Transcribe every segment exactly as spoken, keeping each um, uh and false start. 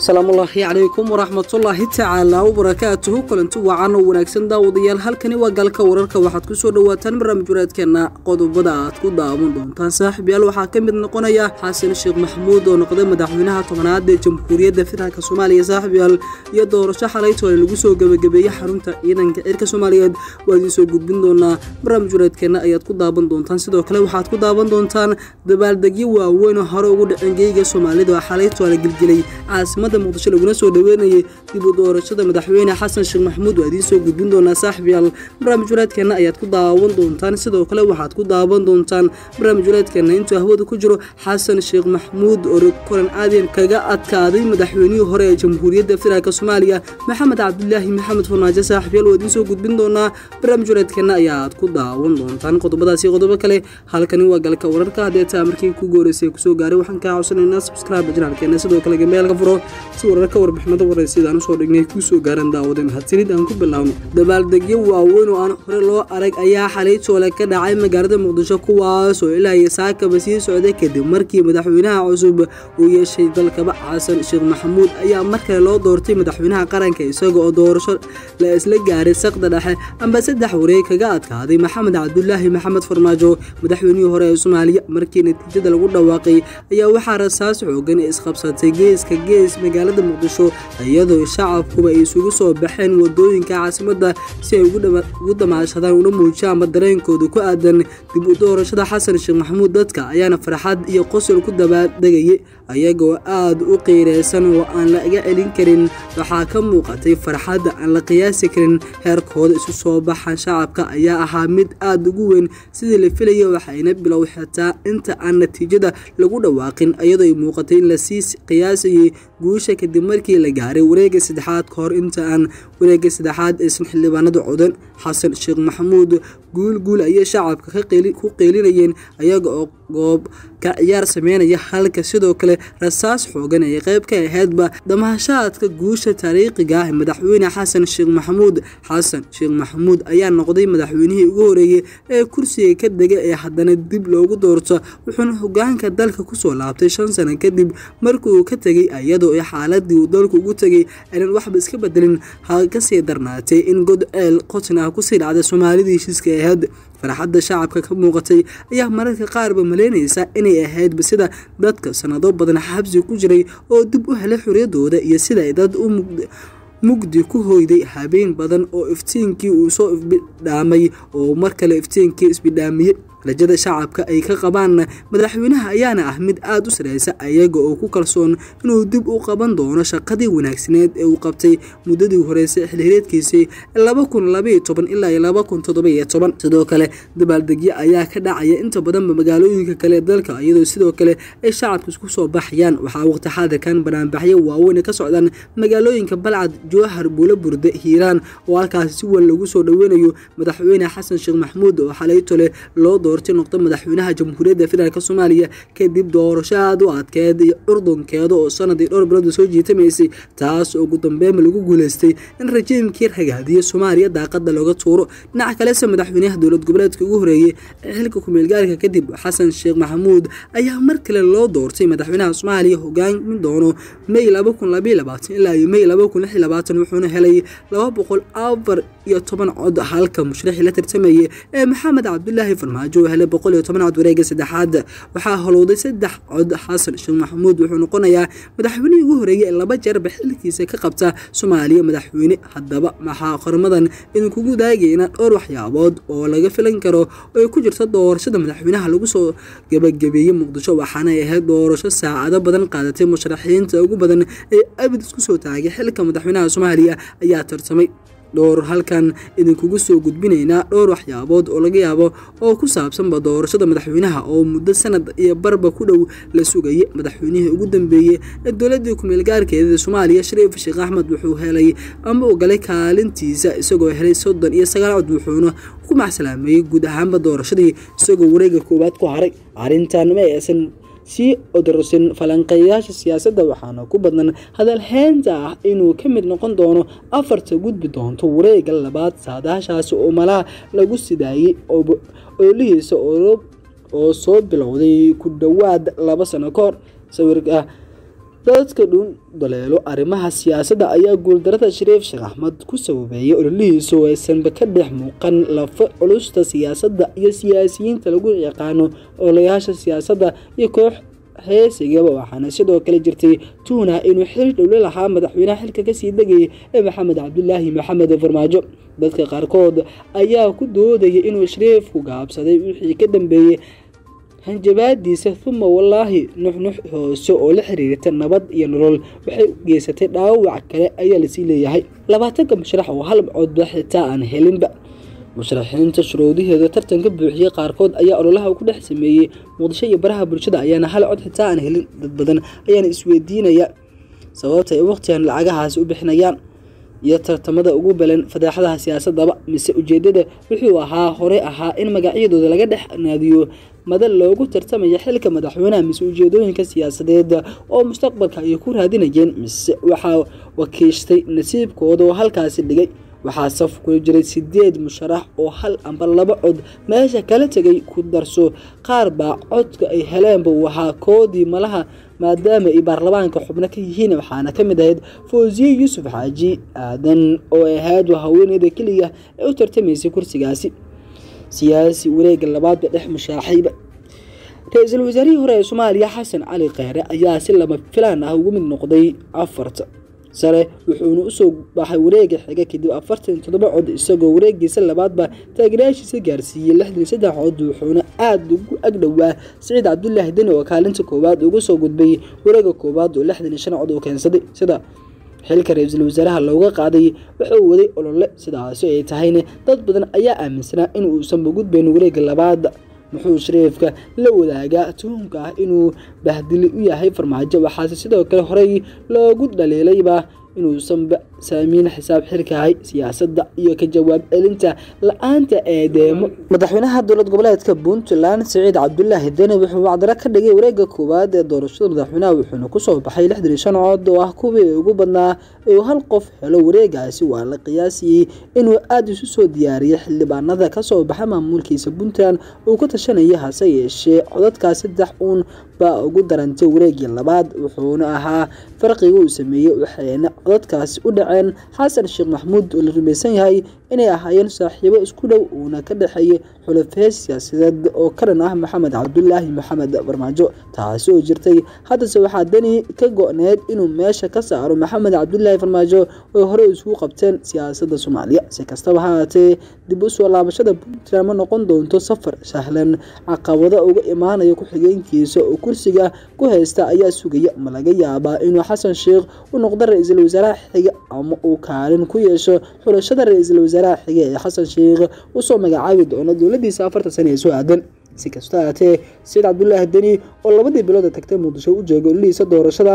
السلام الله عليكم ورحمة الله تعالى وبركاته. كلنتو وعنا ونكسن داوديال halkani waa galka wararka waxaad ku soo dhawaataan barnaamijyadeena qodobada aad ku daawan doontaan saaxiibayaal waxaa ka mid noqonaya Xasan Sheekh Maxamuud oo noqday madaxweynaha tobnaad ee Jamhuuriyadda Federaalka Soomaaliya saaxiibayaal iyo doorasho xalayto lagu soo gabagabeeyay xarunta ciidanka cirka Soomaaliyeed waad soo gudbin doonaa barnaamijyadeena ayaad ku daawan doontaan sidoo kale waxaad ku daawan doontaan dabaaldegyo waaweyn oo hore ugu dhacayay Soomaalida xalayto la gilgilay caasimada muqdisho laguna soo dhaweynayay dib u doorashada madaxweyne Xasan Sheekh Maxamuud waad soo gudbin doonaa saaxiibayaal barnaamijyadeena ayaad ku daawan doontaan sidoo kale waxaad ku daawan doontaan barnaamijyadeena inta hawada ku jiro Xasan Sheekh Maxamuud oo koran aadeen kaga adkaaday madaxweynihii hore ee Jamhuuriyadda Federaalka Soomaaliya Maxamed Cabdullaahi Maxamed Farmaajo saaxiibayaal waad soo gudbin doonaa barnaamijyadeena ayaad ku daawan doontaan qodobadaas iyo qodobo kale halkani waa galka wararka hadeeta markii ku gooreysay ku soo gaaray waxaan ka codsanaynaa subscribe channelkeena sidoo kale gameel ka furo si wararka warbixinada waraysidan soo dhignay ku soo gaaran daawadeen hadsirid aan ku bilaawno dabaaldegyo waaweyn oo aan hore loo arag ayaa xalay toole ka dhacay magaalada Muqdisho kuwaas oo ilaa iyo saakaba sii socday kadib markii madaxweynaha cusub uu yeeshay dalka Xasan Sheekh Maxamuud ayaa markale loo doortay madaxweynaha qaranka isagoo oo doorasho la isla gaaray saqda dhexe amba saddex wareeg kaga adkaaday Maxamed Cabdullaahi Maxamed Farmaajo madaxweynihii hore ee Soomaaliya markii natiijada lagu dhawaaqay ayaa waxaa rasaas xoogan isqabsatay geeska gees magaalada Muqdisho iyadoo shacabku ay isugu soo baxeen wadooyinka caasimada si ay ugu damaashadaan una muujiyaan dareenkooda ku aadan dib u doorashada Xasan Sheekh Maxamuud dadka ayaana farxad iyo qosol ku dabaaldegay ayagoo aad u qiireysan oo aan la iga celin karin waxa ka muuqatay farxad aan la qiyaasi karin heerkooda isu soo baxan shacabka ayaa ahaa mid aad ugu weyn sidii la filayay waxayna bilow xitaa inta aan natiijada lagu dhawaaqin iyadoo ay muuqatay in la sii qiyaasay guusha kadib markii la gaaray wareegga saddexaad ka hor inta aan wareegga saddexaad ee xildhibaanada codan Xasan Sheekh Maxamuud guul guul ay shacabka ka qeeli ku qeelinayeen ayaga oo goob ka ciyaar sameynaya halka sidoo kale rasaas xoogan ay qayb ka ahaydba damaashaadka guusha taariikhiga ah madaxweyne Xasan Sheekh Maxamuud Xasan Sheekh Maxamuud ayaa noqday madaxweynihii ugu horeeyay ee kursiga ka degay ee haddana dib loogu doorto wuxuuna hoggaanka dalka ku soo laabtay shan sano kadib markii uu ka tagay iyadoo ay xaaladii uu dalku ugu tagay inaan waxba iska bedelin ha ka sii darnaatay in god eel qotna ku sii dhacday Soomaalida heshiiska ahayd farxadda shacabka ka muuqatay ayaa mararka qaar ba maleynaysa inay ahayd sida dadka sanado badan xabsi ku jiray oo dib u helay xorriyadooda iyo sida ay dad u mugdi ku hoyday habeen badan oo iftiinkii uu soo ifbidhaamay oo mar kale iftiinkii isbidhaamiyay rajada shacabka ay ka qabaan madaxweynaha ayaana ah mid aad u sareysa ayaga oo ku kalsoon inuu dib u qaban doono shaqadii wanaagsaneed ee uu qabtay muddadii horeysay xilliyeedkiisii laba kun iyo laba iyo toban ilaa laba kun iyo toddoba iyo toban sidoo kale dabaaldegyo ayaa ka dhacaya inta badan magaalooyinka kale dalka iyadoo sidoo kale ay shacabku isku soo baxayaan waxaa waqti xaadirkan barnaamijyo waaweyn ka socdaan magaalooyinka Balcad Jowhar Buulaburde Hiiraan oo halkaas si weyn lagu soo dhaweynayo madaxweyne Xasan Sheekh Maxamuud oo xalayto loo doortay noqday madaxweynaha Jamhuuriyadda Federaalka Soomaaliya kadib doorasho aad u adkeed iyo urdunkeeda oo sanadii dhowr bilood soo jiitamaysay taas oo ugu dambeyn lagu guuleystay in rajiimkii ragaadiyo Soomaaliya daaqada looga tuuro dhinaca kale madaxweynaha dowlad goboleedka ugu horeeyay xilka ku meel gaarka kadib Xasan Sheekh Maxamuud ayaa mar kale loo doortay madaxweynaha Soomaaliya hogaamin doono May laba kun iyo laba iyo labaatan ilaa May laba kun iyo lix iyo labaatan wuxuuna helay laba boqol iyo afar iyo toban cod halka musharax la tartamayay ee Maxamed Cabdullaahi Farmaajo helay boqol iyo toban cod wareegga saddexaad waxaa holowday saddex cod Xasan Sheekh Maxamuud wuxuu noqonayaa madaxweynihii ugu horeeyay laba jeer xilkiisa ka qabta Soomaaliya madaxweyne haddaba maxaa qormadan in kugu daagayna dhowr waxyaabood oo laga filan karo oo ku jirta doorashada madaxweynaha lagu soo gabagabeeyay Muqdisho waxaana ay ahayd doorasho saacado badan qaadatay musharaxiinta ugu badan ee abid isku soo taagay xilka madaxweynaha Soomaaliya ayaa tartamay door halkan idinkugu soo gudbinaynaa dhowr waxyaabood oo laga yaabo oo ku saabsan doorashada madaxweynaha oo muddo sanad iyo barba ku dhow la sugayay madaxweynihii ugu dambeeyay ee dowladda ku meel gaarkeeda Soomaaliya Shariif Sheekh Axmed wuxuu helay ama uu galay kaalintiisa isagoo helay soddon iyo sagaal cod wuxuuna ku maxsalaamay guud ahaanba doorashadii isagoo wareegga koowaad ku haray arrintan ma aysan si odorsin falanqeeyaasha siyaasadda waxaana ku badan hadal heenta ah inuu ka mid noqon doono afarta gudbi doonto wareegga labaad saadaashaas oo malaha lagu sidaayay oo lihiisa oo soo bilowday ku dhawaad laba sano ka hor sawirka dadka dhun daleelo arrimaha siyaasadda ayaa guuldarada Shariif Sheekh Axmed ku sababeeyay ololihiisa oo aysanba ka dhex muuqan lafa culusta siyaasadda iyo siyaasiyiinta lagu yaqaano olayaasha siyaasadda iyo koox heesigaba waxaana sidoo kale jirtay tuuna inuu xiriir dhow la lahaa madaxweynaha xilka ka sii degay ee Maxamed Cabdullaahi Maxamed Farmaajo. dadka qaarkood ayaa ku doodayay inuu Shariif ku gaabsaday wixii ka dambeeyay hanjabaadiisa thumma wallaahi nuxnux hoose oo la xiriirta nabad iyo nolol waxay geysatay dhaawac kale ayaa la sii leeyahay. labaatanka musharax oo hal cod xitaa aan helinba musharaxiinta shuruudaheeda tartanka buuxiyay qaarkood ayaa ololaha ku dhex sameeyay Muqdisho iyo baraha bulshada ayaana hal cod xitaa aan helin. dad badan ayaana isweydiinaya sababta ay waqtigan lacagahaas u bixinayaan iyo tartamada ugu balan fadaaxadaha siyaasadda mise ujeedada wuxuu ahaa hore ahaa in magacyadooda laga dhex naadiyo madal loogu tartamayo xilka madaxweynaha mise ujeedooyinka siyaasadeed oo mustaqbalka ay ku raadinayeen mise waxa wakiishtay nasiibkooda oo halkaas dhigay. waxaa saf ku jiray sideed musharax oo hal amba laba cod meesha kala tagay ku darso qaar baa codka ay heleenba waxa koodii malaha maadaama ay baarlamaanka xubno ka yihiin waxaana ka mid ahayd Fawziya Yuusuf Xaaji Aadan oo ahayd haweeneyda kaliya ee u tartamaysay kursigaasi. siyaasi wareegga labaad dhex mushaaxiba ra'iisul wasaarihii hore ee Soomaaliya Xasan Cali Khayre ayaa si lama filaan ah ugu mid noqday afarta sare wuxuuna u soo baxay wareegga xiga kadib afartan iyo toddoba cod isagoo wareeggiisa labaadba taageerayaashiisa gaarsiiyay lixdan iyo saddex cod wuxuuna aad ugu agdhowaa Saciid Cabdullaahi Deni oo kaalinta koowaad ugu soo gudbay wareegga koowaad oo lixdan iyo shan cod oo keensaday. sida xilka ra'iisul wasaaraha looga qaaday wuxuu waday olole sidaas ay tahayna dad badan ayaa aaminsanaa in uusan gudbayn wareegga labaad. muxuu Shariifka la wadaagaa tuhunka ah inuu bahdili u yahay Farmaajo waxaase sidoo kale horey loogu dhaleelayba inuusan saamiin xisaab xirkahay siyaasadda iyo ka jawaab celinta la'aanta eedeemo. madaxweynaha dowlad goboleedka Puntland Saciid Cabdullaahi Deni wuxuu wacdara ka dhigay wareegga koowaad ee doorashada madaxweynaha wuxuuna ku soo baxay lixdan iyo shan cod oo ah kuwii ugu badnaa ee hal qof helo wareeggaasi. waa la qiyaasiyay inuu aad isu soo diyaariyay xildhibaanada ka soo baxay maamulkiisa Puntland uu ku tashanayay hase yeeshee codadkaas saddex uun baa ugu darantay wareeggii labaad wuxuuna ahaa farqiga uu sameeyay waxayna codadkaas u dhaceen Xasan Sheekh Maxamuud oo la rumaysan yahay inay ahaayeen saaxiibo isku dhow uuna ka dhaxeeyay xulafeed siyaasadeed oo karan ah Maxamed Cabdullaahi Maxamed Farmaajo taasi oo jirtay. haddase waxaa Deni ka go'need inuu meesha ka saaro Maxamed Cabdullaahi Farmaajo oo hore isugu qabteen siyaasadda Soomaaliya. si kastaba ha ahaatee dib u soo laabashada Puntland ma noqon doonto safar sahlan. caqabado uga imaanaya ku xigeenkiisa oo kursiga ku haysta ayaa sugaya ma laga yaabaa inuu Xasan Sheekh u noqdo ra'iisul wasaaraha xiga ama uu kaalin ku yeesho xulashada ra'iisul wasaaraha xiga ee Xasan Sheekh u soo magacaabi doono dowladiisa afartan sano ee soo aadan. si kastaba ha ahaatee Saciid Cabdullaahi Deni oo labadii bilood tagtay Muqdisho u joogay ololihiisa doorashada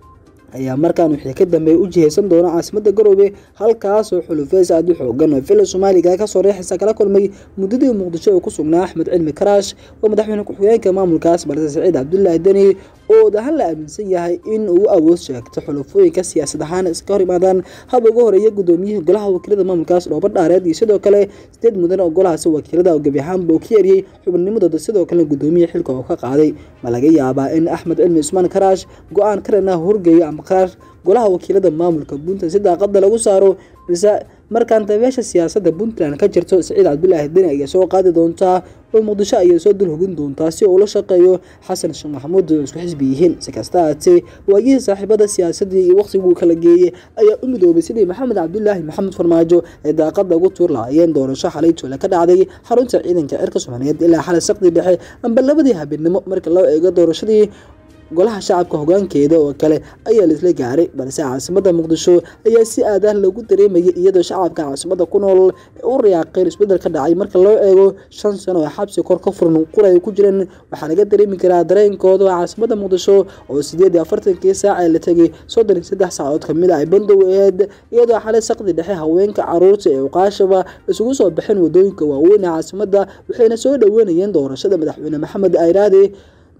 ayaa markaan wixii ka dambeeyay u jiheysan doona caasimadda Garowe halkaas oo xulufeys aad u xoogan oo fila Soomaaliga ka soo reexaysa kala kulmay muddadii Muqdisho oo ku sugnaa Axmed Cilmi Karaash oo madaxweyne ku xigeenka maamulkaas balse Saciid Cabdullaahi Deni oo dahan la aaminsan yahay in uu awood sheegto xulufooyinka siyaasad ahaan iska hor yimaadaan hab ugu horeeya gudoomiyihii golaha wakiilada maamulkaas Dhoobo Dhaareed iyo sidoo kale sideed mudan oo golahaas wakiilada oo gabi ahaanba ka yariyay xubnimadooda sidoo kale gudoomiyaha xilka oo ka qaaday. ma laga yaabaa in Axmed Cilmi Usmaan Karaash go'aan karana horgeeyo ama qarar golaha wakiilada maamulka Puntland sida qadda lagu saaro bisa markaan tabeesha siyaasadda Puntland ka jirto Saciid Cabdullaahi Deni ayaa soo qaadi doonta oo Muqdisho ayaa soo dul hogin doonta si uu la shaqeeyo Xasan Sheekh Maxamuud oo isku xisbi yihiin. si kasta ahaatee waayihii saaxiibada siyaasadda iyo waqtigii kala geeyay ayaa u midoobay sidii Maxamed Cabdullaahi Maxamed Farmaajo ee daaqada ugu tuur lahaayeen doorasho xalay toole ka dhacday xarunta ciidanka cirka Soomaaliyeed ilaa xalay saqdi dhexe amba labadii habeenimo marka loo eego doorashadii golaha shacabka hoggaankeeda oo kale ayaa la isla gaaray balse caasimadda Muqdisho ayaa si aad ah lagu dareemayay iyadoo shacabka caasimadda ku nool u riyaaqeen isbedel ka dhacay marka loo eego shan sano oo xabsi kor ka furan quray ku jireen. waxaa laga dareemi karaa dareenkooda caasimadda Muqdisho oo sideed iyo afartan saac la tagay soddon iyo saddex saacadood kamid ah bandow ahayd iyadoo xalay saqdi dhexe haweenka caruurta ee uqaashaba isugu soo baxeen wadooyinka waaweyn ee caasimadda waxayna soo dhaweynayeen doorashada madaxweyne Maxamed Ayraade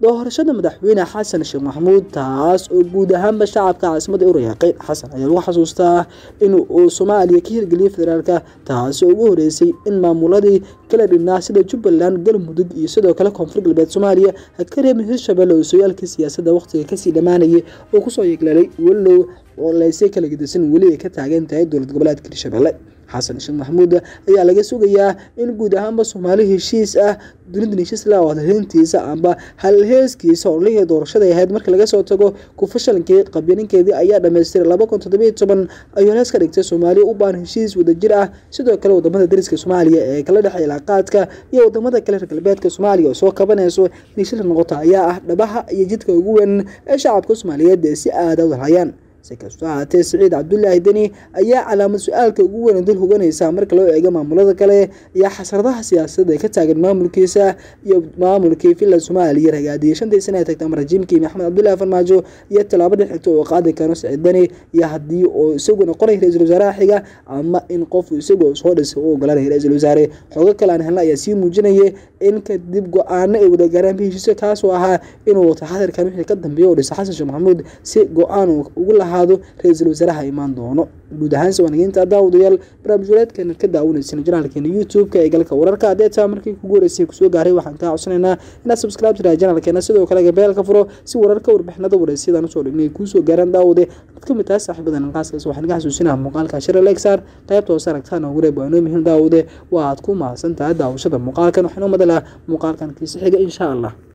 doorashada madaxweyne xasan sheekh maxamuud taas oo guud ahaanba shacabka caasimada u rayaaqay. xasan ayaa lagu xasuustaa in uu Soomaaliya ka hirgeliyay federaalka taas oo ugu horeysay in maamuladii kala dhinaa sida Jubbaland, Galmudug iyo sidoo kale Koonfur Galbeed Soomaaliya ka reebay Hirshabelle oo sooyaalka siyaasadda waqtiga ka sii dhamaanayay oo ku soo yeeglalay walow oo laysay kala gedisan wali ay ka taagan tahay dowlad goboleedka Hirshabelle. xasan sheekh maxamuud ayaa laga sugayaa in guud ahaanba Soomaali heshiis ah dunida heshiis la wada heentiisa amba hal heeskiisa oo leeyahay doorashada ay ahayd marka laga soo tago ku fashalkii qabyaninkeedii ayaa dhameystiray laba kun toddoba iyo toban ayuu hees ka dhigtay Soomaaliya u baahan heshiis wada jir ah sidoo kale wadamada dariska Soomaaliya ee kala dhaxay ilaaqaadka iyo wadamada kale reer galbeedka Soomaaliya oo soo kabanayso heshiis noqota ayaa ah dhabaha iyo jidka ugu weyn ee shacabka Soomaaliyeed si aad u hayaan. si kastoo haatee Siciid Cabdullaahi Deni ayaa calaamad su'aalka ugu weyn dul hoganaysa marka loo eego maamulada kale iyo xasaradaha siyaasadeed ee ka taagan maamulkiisa iyo maamulkii Villa Soomaaliya ragaadiyay shantii sano ee tagtay Marjiimkii Maxamed Cabdullaahi Farmaajo iyo talaabada xigta oo qaadi karo Siciid Deni iyo haddii oo isaguna qoray ra'iisul wasaaraha xiga ama in qof isagu soo dhisay oo ogolanay ra'iisul wasaare xogo kale aan helnay ayaa sii muujinayay in kadib go'aano ay wada gaaraan heshiis kaas oo ahaa inuu wata xadarkan wixii ka dambeeyay oo dhisay Xasan Sheekh Maxamuud si go'aan ugu lahaado ra'iisul wasaaraha imaan doono. guud ahaan sawanageynta daawadayaal barnaamijyadeedkan ka daawanaysan janaalkeena YouTube-ka ee galka wararka adeeta markii ku guuleysay ku soo gaaray waxaan ka codsanaynaa inaad subscribe tira janaalkeena sidoo kale gabeelka furo si wararka warbixinada wareysidan soo dhignay ku soo gaaraan daawade mid ka mid ah saaxiibadan qaaskaas waxaan ka xasuusinayaa muuqaalka share like saar qaybta hoose aragtaan oo wareeb waano muhiim daawade waa aad ku mahadsantahay daawashada muuqaalkan waxaan u madalaa muuqaalkan kiisa xiga insha Allah.